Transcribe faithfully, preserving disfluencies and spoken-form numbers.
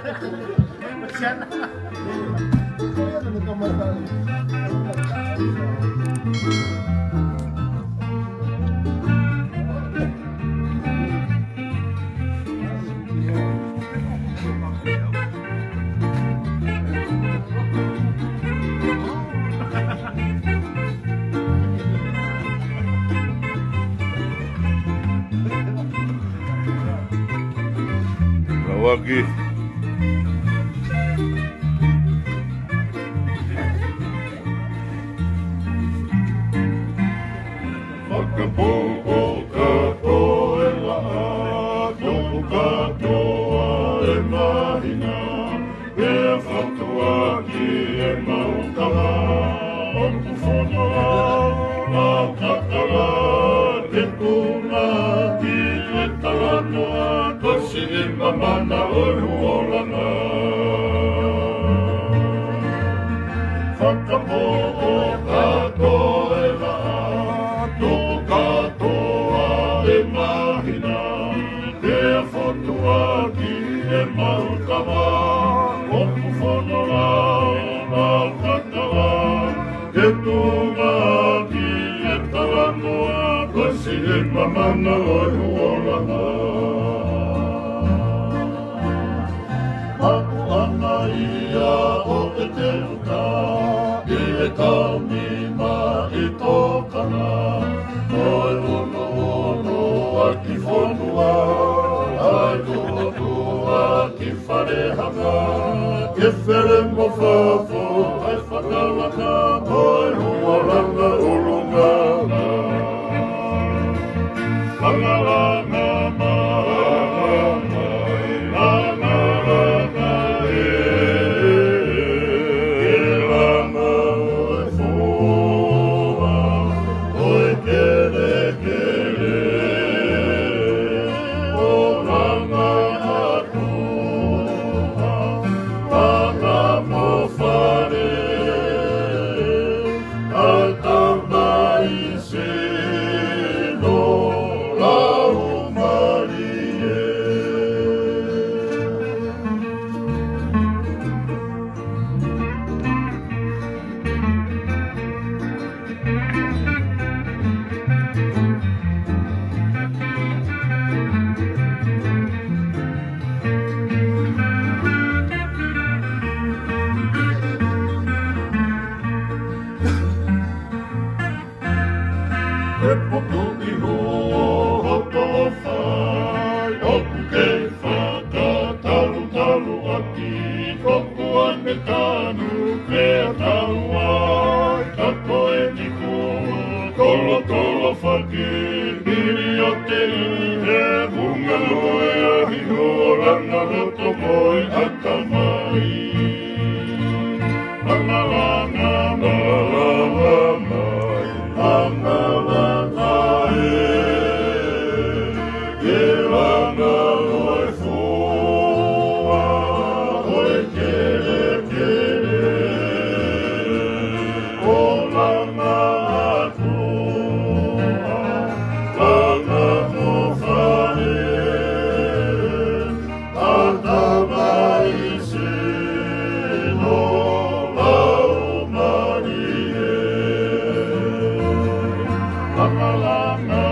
Masyana. Kaya na nagkamahal. Lagi. Whakapopo katoa e la'a, tōku katoa e mahina, pea whatua ki e maukama, oku whanua, au kakala, te kuna ki e taranoa, tosi e mamana o huolana. Whakapopo katoa e la'a, tōku katoa e mahina, pea whatua ki e maukama, oku whanua, au kakala, te kuna ki e taranoa, tosi e mamana o huolana. Aku ana ia o e te uka, i e taumi ma i tōkana, oi ono ono a ki whonua, ai tua tua ki wharehanga, ke where mo whawho, ai whakalaka, oi huaranga urungana. Whangalanga Maria.